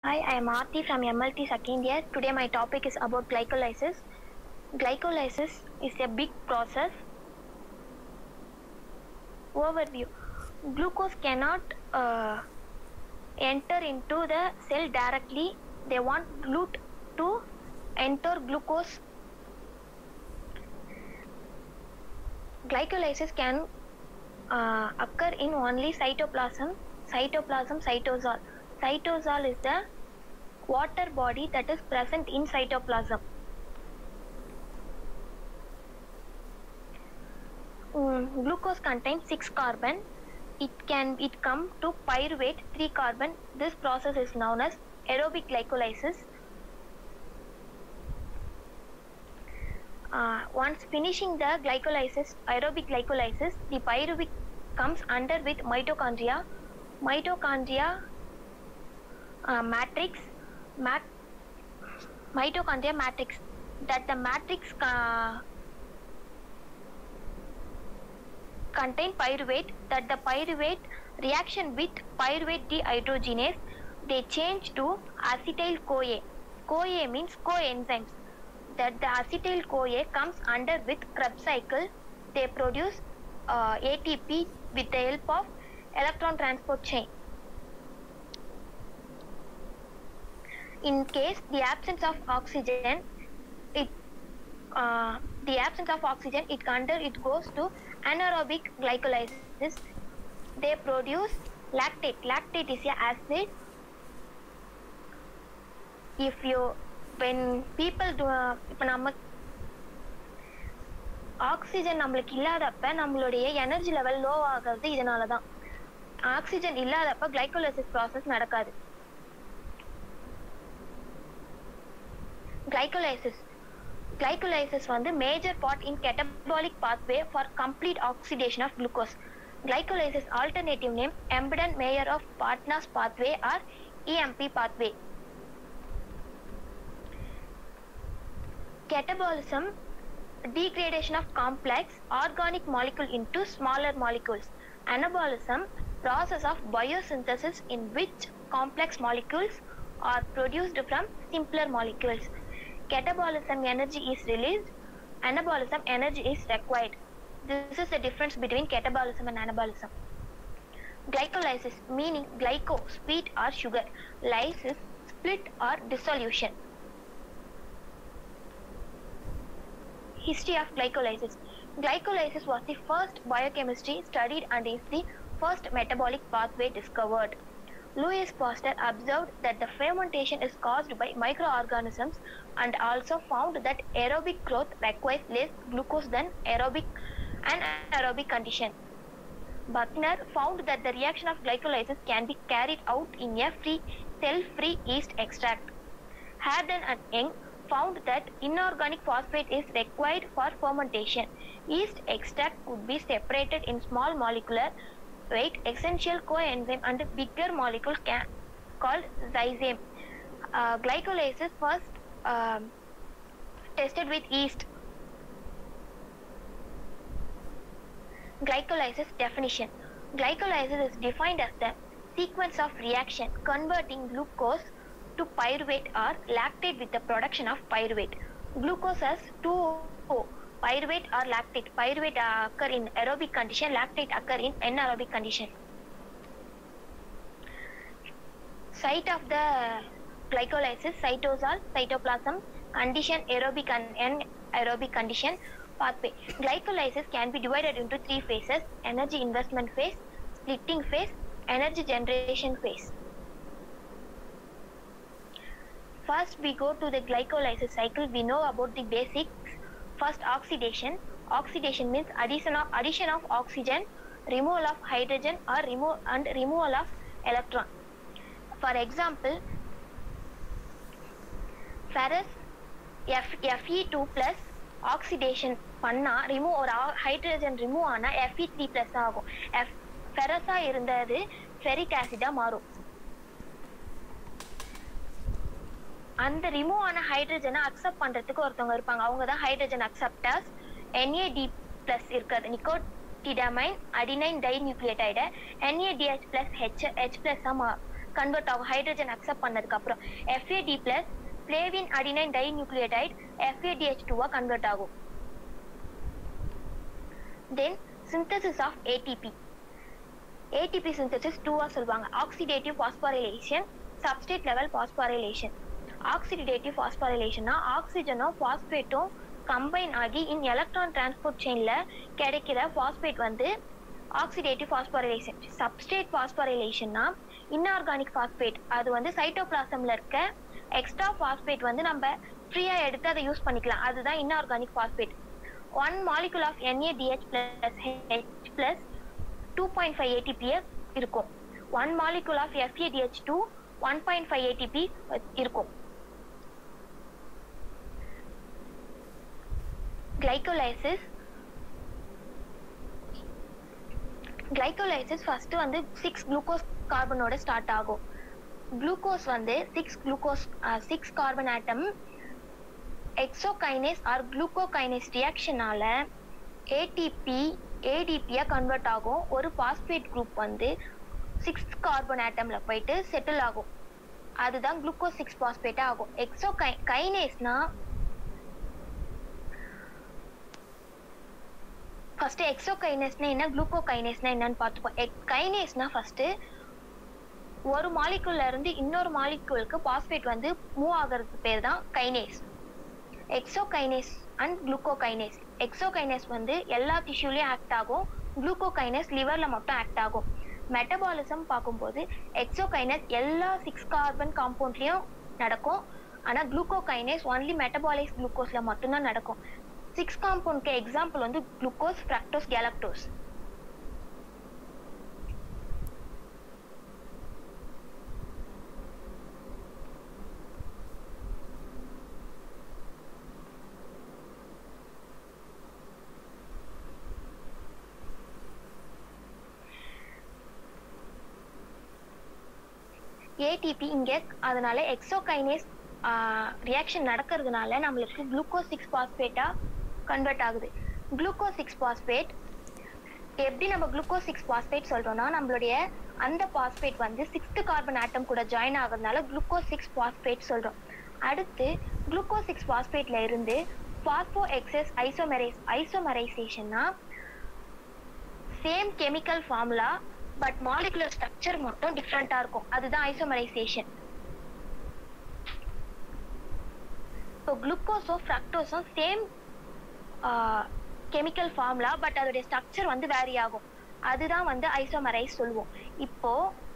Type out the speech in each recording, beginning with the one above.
Hi, I am Aarti from MLT second year. Today my topic is about glycolysis. Glycolysis is a big process. Overview. Glucose cannot enter into the cell directly. They want glut to enter glucose. Glycolysis can occur in only cytoplasm, cytosol. Cytosol is the water body that is present in cytoplasm. Glucose contains 6 carbon. It come to pyruvate 3 carbon. This process is known as aerobic glycolysis. Once finishing the glycolysis, aerobic glycolysis, the pyruvate comes under with mitochondria. Mitochondria matrix. Mitochondria matrix. That the matrix contain pyruvate, that the pyruvate reaction with pyruvate dehydrogenase, they change to acetyl CoA. CoA means coenzymes. That the acetyl CoA comes under with Krebs cycle. They produce ATP with the help of electron transport chain. In case the absence of oxygen, it goes to anaerobic glycolysis. They produce lactate. Lactate is a acid. When people do இப்போ நம்ம oxygen நம்மளுக்கு இல்லாதப்ப நம்மளுடைய energy level low ஆகிறது இதனால தான். Oxygen இல்லாதப்ப glycolysis process நடக்காது. Glycolysis வந்து major part in catabolic pathway for complete oxidation of glucose. Glycolysis alternative name Embden-Meyer of Partners pathway or EMP pathway. Catabolism, degradation of complex organic molecule into smaller molecules. Anabolism, process of biosynthesis in which complex molecules are produced from simpler molecules. Catabolism energy is released, anabolism energy is required. This is the difference between catabolism and anabolism. Glycolysis meaning glyco, sweet or sugar, lysis, split or dissolution. History of glycolysis. Glycolysis was the first biochemistry studied and is the first metabolic pathway discovered. Louis Pasteur observed that the fermentation is caused by microorganisms and also found that aerobic growth requires less glucose than anaerobic condition. Buckner found that the reaction of glycolysis can be carried out in a cell-free yeast extract. Harden and Young found that inorganic phosphate is required for fermentation. Yeast extract could be separated in small molecular weight essential coenzyme and bigger molecule called zyme. Glycolysis first tested with yeast. Glycolysis definition. Glycolysis is defined as the sequence of reaction converting glucose to pyruvate or lactate with the production of pyruvate. Glucose has 2O, pyruvate or lactate. Pyruvate occur in aerobic condition, lactate occur in anaerobic condition. Site of the glycolysis, cytosol, cytoplasm, condition aerobic and anaerobic condition, pathway. Glycolysis can be divided into 3 phases: energy investment phase, splitting phase, energy generation phase. First we go to the glycolysis cycle. We know about the basics. First, oxidation. Oxidation means addition of oxygen, removal of hydrogen or removal of electron. For example, ferrous Fe2 plus oxidation பண்ணா remove ஒரு hydrogen remove ஆனா Fe3+ ஆகும். ஃபெரஸா இருந்தது ferric ஆசிடா மாறும். அந்த remove ஆன ஹைட்ரஜனை accept பண்றதுக்கு ஒருத்தவங்க இருப்பாங்க. அவங்க தான் ஹைட்ரஜன் அக்செப்டர்ஸ். NAD+ இருக்காது. நிக்கோட்டிடமைன் அடினைன் டை நியூக்ளியோடைட NADH+H+ஆ கன்வெர்ட் ஆகும் ஹைட்ரஜன் அக்செப்ட் பண்ணதுக்கு அப்புறம். FAD plus flavin adenine di nucleotide FADH2 convert ஆகும். Then synthesis of ATP synthesis 2 சொல்வாங்க. Oxidative phosphorylation, substrate level phosphorylation. Oxidative பாஸ்போரைலேஷன்னா ஆக்சிஜனும் பாஸ்பேட்டும் கம்பைன் ஆகி இன் எலக்ட்ரான் டிரான்ஸ்போர்ட் செயின்ல கிடைக்கிற பாஸ்பேட் வந்து ஆக்சிடேட்டிவ் பாஸ்போரைலேஷன். சப்ஸ்ட்ரேட் பாஸ்போரைலேஷன்னா இன்ஆர்கானிக் பாஸ்பேட், அது வந்து சைட்டோபிளாசம்ல இருக்க எக்ஸ்ட்ரா பாஸ்பேட் வந்து நம்ம ஃப்ரீயா எடுத்து அதை யூஸ் பண்ணிக்கலாம், அதுதான் inorganic phosphate. 1 molecule of NADH plus H plus 2.5 ATP இருக்கும். 1 molecule of FADH2 1.5 ATP இருக்கும். கிளைகோலைசிஸ் ஃபர்ஸ்ட் வந்து 6 குளுக்கோஸ் கார்பனோட ஸ்டார்ட் ஆகும். குளுக்கோஸ் வந்து 6 carbon atom hexokinase or glucokinase ரியாக்ஷனால ADP கன்வெர்ட் ஆகும். ஒரு பாஸ்பேட் குரூப் வந்து 6 கார்பன் ஆட்டம்ல போயிட்டு செட்டில் ஆகும், அதுதான் குளுக்கோஸ் 6 பாஸ்பேட் ஆகும். எக்ஸோகைனேஸ்னா ஃபர்ஸ்ட் எக்ஸோகைனேஸ்னா என்ன, குளுக்கோகைனேஸ்னா என்னன்னு பார்த்துப்போம். கைனேஸ்னா ஃபர்ஸ்ட் ஒரு மாலிக்யூல்ல இருந்து இன்னொரு மாலிக்யூலுக்கு பாஸ்பேட் வந்து மூவ் ஆகிறதுக்கு பேர் தான் கைனேஸ். எக்ஸோகைனேஸ் அண்ட் குளுக்கோகைனேஸ். எக்ஸோகைனேஸ் வந்து எல்லா டிஷ்யூலயும் ஆக்ட் ஆகும், குளுக்கோகைனேஸ் லிவர்ல மட்டும் ஆக்ட் ஆகும். மெட்டபாலிசம் பார்க்கும்போது எக்ஸோகைனேஸ் எல்லா 6 கார்பன் காம்பவுண்ட்லயும் நடக்கும், ஆனா குளுக்கோகைனேஸ் ஒன்லி மெட்டபாலைஸ் குளுக்கோஸ்ல மட்டும்தான் நடக்கும். 6 காம்பவுண்ட்க்கு எக்ஸாம்பிள் வந்து குளுக்கோஸ், ஃப்ரக்டோஸ், கேலக்டோஸ். ATP இங்க அதனால எக்ஸோகைனேஸ் ரியாக்ஷன் நடக்கிறதுனால நம்மளுக்கு குளுக்கோஸ் 6 பாஸ்பேட்டா கன்வெர்ட் ஆகுது. குளுக்கோஸ் 6 பாஸ்பேட் எப்படி நம்ம குளுக்கோஸ் 6 பாஸ்பேட் சொல்றோம்னா நம்மளுடைய அந்த பாஸ்பேட் வந்து 6th கார்பன் ஆட்டம் கூட ஜாயின் ஆகுறதுனால குளுக்கோஸ் 6 பாஸ்பேட் சொல்றோம். அடுத்து குளுக்கோஸ் 6 பாஸ்பேட்ல இருந்து பாஸ்போ எக்ஸஸ் ஐசோமரைசேஷன்னா same chemical formula but molecular structure மட்டும் டிஃப்ரெண்டா இருக்கும், அதுதான் ஐசோமரைசேஷன். இப்போ குளுக்கோஸும் ஃப்ரக்டோஸும் சேம் கெமிக்கல் ஃபார்முலா பட் அதோடைய ஸ்ட்ரக்சர் வந்து வேரி ஆகும், அதுதான் வந்து ஐசோமரைஸ் சொல்லுவோம். இப்போ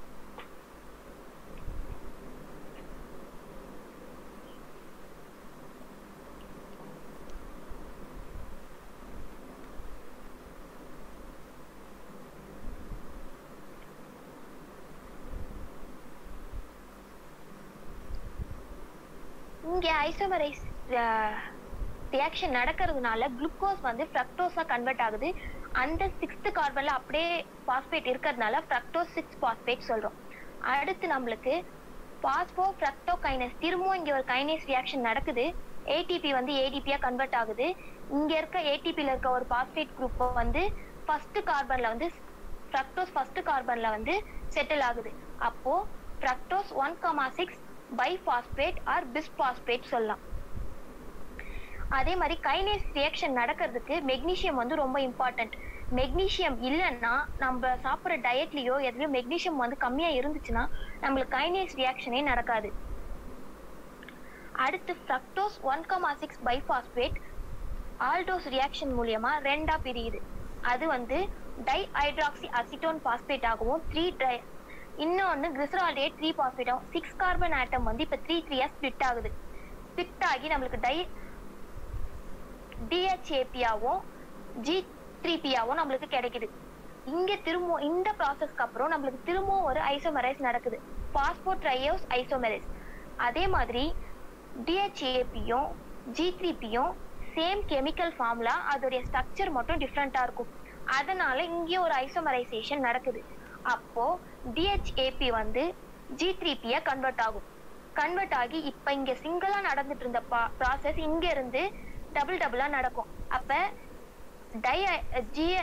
இங்க ஐசோமரைஸ் ரியாக்ஷன் நடக்கிறதுனால குளுக்கோஸ் வந்து ஃப்ரக்டோஸா கன்வெர்ட் ஆகுது. அந்த 6th கார்பன்ல அப்படியே பாஸ்பேட் இருக்கிறதுனால ஃப்ரக்டோஸ் 6 பாஸ்பேட் சொல்றோம். அடுத்து நம்மளுக்கு பாஸ்போ ஃப்ரக்டோகைனேஸ், திரும்பவும் இங்க ஒரு கைனேஸ் ரியாக்ஷன் நடக்குது. ATP வந்து ADP-யா கன்வெர்ட் ஆகுது. இங்க இருக்க ATP-ல இருக்க ஒரு பாஸ்பேட் குரூப் வந்து ஃபர்ஸ்ட் கார்பன்ல வந்து ஃப்ரக்டோஸ் ஃபர்ஸ்ட் கார்பன்ல வந்து செட்டில் ஆகுது. அப்போ ஃப்ரக்டோஸ் 1,6 பைபாஸ்பேட் ஆர் பிஸ்பாஸ்பேட் சொல்லலாம். அதே மாதிரி கைனேஸ் ரியாக்ஷன் நடக்கிறதுக்கு மெக்னீசியம் வந்து ரொம்ப இம்பார்ட்டன்ட். மெக்னீசியம் இல்லைன்னா நம்ம சாப்பிட்ற டயட்லயோ எதுலயோ மெக்னீசியம் வந்து கம்மியா இருந்துச்சுன்னா நம்மளுக்கு கைனேஸ் ரியாக்ஷனே நடக்காது. அடுத்து ஃப்ரக்டோஸ் 1,6 பைபாஸ்பேட் ஆல்டோஸ் ரியாக்ஷன் மூலியமா ரெண்டா பிரியுது. அது வந்து டைஹைட்ராக்சி அசிட்டோன் பாஸ்பேட் ஆகவும் இன்னொன்னு கிளிசரால்டேட் 3 பாஸ்பேட் ஆகும். 6 கார்பன் ஆட்டம் வந்து இப்ப 3 ஸ்பிளிட் ஆகுது. ஸ்பிளிட் ஆகி நம்மளுக்கு DHAP-ஆவும் G3P-ஆவும் நம்மளுக்கு கிடைக்குது. இங்க திரும்பவும் இந்த ப்ராசஸ்க்கு அப்புறம் நம்மளுக்கு திரும்பவும் ஒரு ஐசோமரைஸ் நடக்குது, பாஸ்போட்ரையோஸ் ஐசோமரைஸ். அதே மாதிரி DHAP-யும் G3P-யும் சேம் கெமிக்கல் ஃபார்முலா, அதோடைய ஸ்ட்ரக்சர் மட்டும் டிஃப்ரெண்டா இருக்கும், அதனால இங்கே ஒரு ஐசோமரைசேஷன் நடக்குது. அப்போ DHAP வந்து G3P-ய கன்வெர்ட் ஆகும். கன்வெர்ட் ஆகி இப்ப இங்க சிங்கிளா நடந்துட்டு இருந்த ப்ராசஸ் இங்க இருந்து டபுளா நடக்கும். அப்ப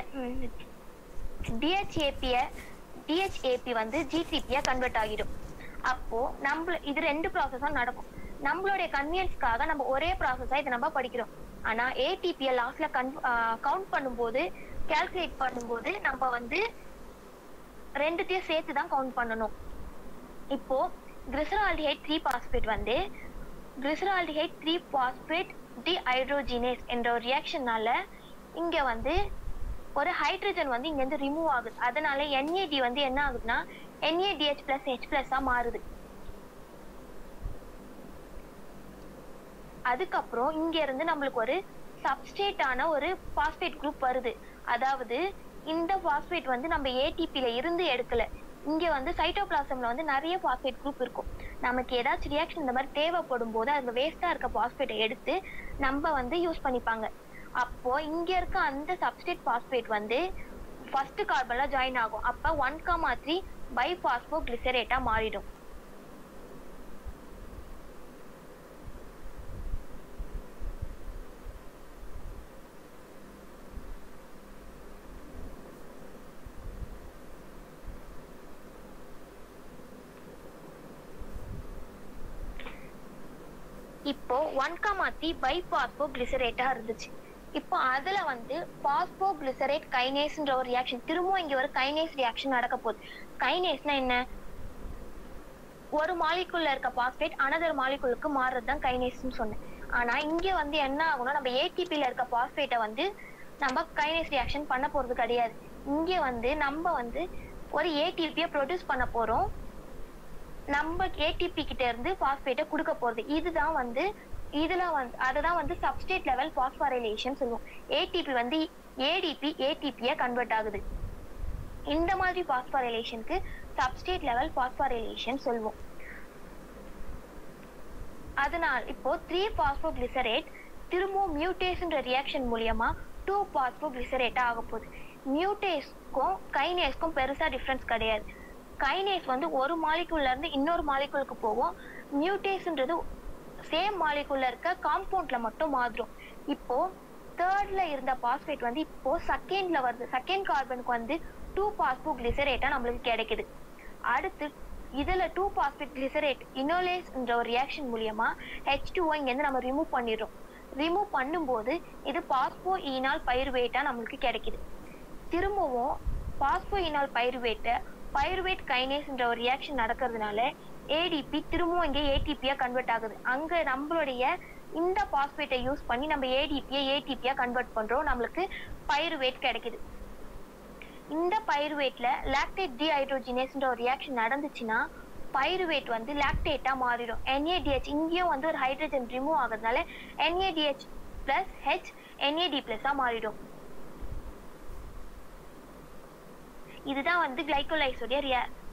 DHAP வந்து G3P-ய கன்வெர்ட் ஆகிடும். அப்போ இது 2 ப்ராசஸா நடக்கும். நம்மளுடைய கன்வீனியன்ஸ்க்காக நம்ம ஒரே ப்ராசஸா இதை நம்ம படிக்கிறோம். ஆனா ஏடிபியை லாஸ்ட்ல கவுண்ட் பண்ணும்போது, கால்குலேட் பண்ணும்போது நம்ம வந்து ரெண்டுத்தையும் சேர்த்து தான் கவுண்ட் பண்ணணும். இப்போ கிளிசரால்டிஹைட் 3 பாஸ்பேட் வந்து கிளிசரால்டிஹைட் 3 பாஸ்பேட் டீஹைட்ரோஜினேஸ் என்ற ஒரு ரியாக்ஷனால இங்க வந்து ஒரு ஹைட்ரஜன் வந்து இங்க இருந்து ரிமூவ் ஆகுது. அதனால NAD வந்து என்ன ஆகுதுன்னா NADH+H+ மாறுது. அதுக்கப்புறம் இங்க இருந்து நம்மளுக்கு ஒரு சப்ஸ்ட்ரேட்டான ஒரு பாஸ்பேட் குரூப் வருது. அதாவது இந்த பாஸ்பேட் வந்து நம்ம ஏடிபில இருந்து எடுக்கல. இங்க வந்து சைட்டோபிளாசம்ல வந்து நிறைய பாஸ்பேட் குரூப் இருக்கும். நமக்கு ஏதாச்சும் ரியாக்ஷன் இந்த மாதிரி தேவைப்படும் போது அதுல வேஸ்டா இருக்க பாஸ்பேட்டை எடுத்து நம்ம வந்து யூஸ் பண்ணிப்பாங்க. அப்போ இங்க இருக்க அந்த சப்ஸ்ட்ரேட் பாஸ்பேட் வந்து ஃபர்ஸ்ட் கார்பன்ல ஜாயின் ஆகும். அப்ப 1,3 பைபாஸ்போகிளிசரேட்டா மாறிடும். இப்போ 1,3 பைபாஸ்போகிளிசரேட்டா இருந்துச்சு. இப்போ அதுல வந்து பாஸ்போகிளிசரேட் கைனேஸ்ன்ற ஒரு ரியாக்ஷன், திரும்பவும் இங்க ஒரு கைனேஸ் ரியாக்ஷன் நடக்க போகுது. கைனேஸ்னா என்ன? ஒரு மாலிகுல்ல இருக்க பாஸ்பேட் அனதர் மாலிகுலுக்கு மாறுறதுதான் கைனேஸ்னு சொன்னேன். ஆனா இங்க வந்து என்ன ஆகும்னா நம்ம ஏடிபில இருக்க பாஸ்பேட்டை வந்து நம்ம கைனேஸ் ரியாக்ஷன் பண்ண போறது கிடையாது. இங்க வந்து நம்ம வந்து ஒரு ஏடிபியை ப்ரொடியூஸ் பண்ண போறோம். நம்ம ஏடிபி கிட்ட இருந்து பாஸ்பேட்டை கொடுக்க போறது. இதுதான் வந்து அதுதான் வந்து சப்ஸ்ட்ரேட் லெவல் பாஸ்போரைலேஷன் சொல்லுவோம். ஏடிபி வந்து ஏடிபியா கன்வெர்ட் ஆகுது. இந்த மாதிரி பாஸ்போரைலேஷனுக்கு சப்ஸ்ட்ரேட் லெவல் பாஸ்போரைலேஷன் சொல்லுவோம். அதனால் இப்போ 3 பாஸ்போகிளிசரேட் திரும்பவும் மியூட்டேஸ்ன்ற ரியாக்ஷன் மூலமா 2 பாஸ்போகிளிசரேட்டா ஆக போகுது. மியூட்டேஸ்க்கும் கைனேஸ்க்கும் பெருசா டிஃபரன்ஸ் கிடையாது. கைனேஸ் வந்து ஒரு மாலிகுல்ல இருந்து இன்னொரு மாலிகுலுக்கு போகும். மியூட்டேஸ்ன்றது சேம் மாலிகுல்ல இருக்க காம்பவுண்ட்ல மட்டும் மாறும். இப்போ தேர்ட்ல இருந்த பாஸ்பேட் வந்து இப்போ செகண்ட்ல வருது. செகண்ட் கார்பனுக்கு வந்து 2 பாஸ்போகிளிசரேட்டா நம்மளுக்கு கிடைக்குது. அடுத்து இதுல 2 பாஸ்போகிளிசரேட் இனோலேஸ்ன்ற ஒரு ரியாக்ஷன் மூலமா H2O இங்க இருந்து நம்ம ரிமூவ் பண்ணிடுறோம். ரிமூவ் பண்ணும்போது இது பாஸ்போ ஈனால் பைருவேட்டா நம்மளுக்கு கிடைக்குது. திரும்பவும் பாஸ்போ ஈனால் பைருவேட் கைனேஸ்ன்ற ஒரு ரியாக்ஷன் நடக்கிறதுனால ஏடிபி திரும்பவும் இங்கே ஏடிபியா கன்வெர்ட் ஆகுது. அங்க நம்மளுடைய இந்த பாஸ்பேட்டை யூஸ் பண்ணி நம்ம ஏடிபியா கன்வெர்ட் பண்றோம். நம்மளுக்கு பைருவேட் கிடைக்குது. இந்த பைருவேட்ல லாக்டேட் டீஹைட்ரோஜினேஸ்ன்ற ஒரு ரியாக்ஷன் நடந்துச்சுன்னா பைருவேட் வந்து லாக்டேட்டா மாறிடும். NADH இங்கேயும் வந்து ஒரு ஹைட்ரஜன் ரிமூவ் ஆகுறதுனால NADH+H NAD+ மாறிடும். இதுதான் வந்து கிளைகோலைஸோடைய